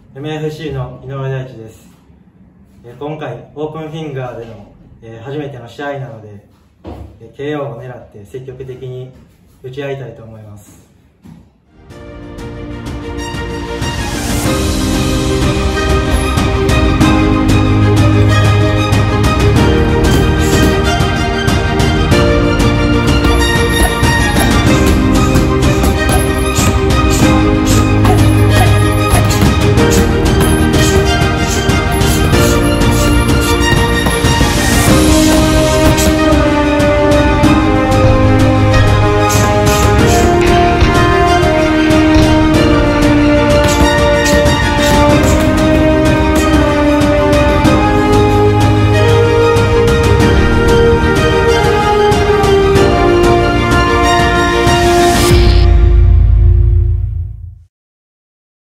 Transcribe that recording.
MFC の井上大地です。今回オープンフィンガーでの初めての試合なので KO を狙って積極的に打ち合いたいと思います。